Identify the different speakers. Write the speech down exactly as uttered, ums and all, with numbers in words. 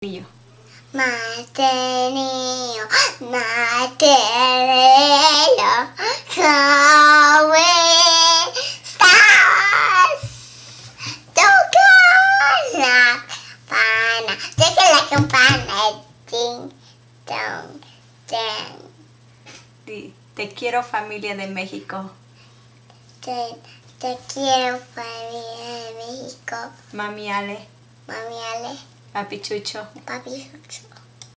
Speaker 1: Yo.
Speaker 2: Martelillo, martelillo, ¿cómo estás? Toca la campana, toca la campana, ding, dong, ding.
Speaker 1: Di, te quiero, familia de México.
Speaker 2: Te, te quiero, familia de México.
Speaker 1: Mami Ale,
Speaker 2: Mami Ale,
Speaker 1: Papi Chucho.
Speaker 2: papi Chucho.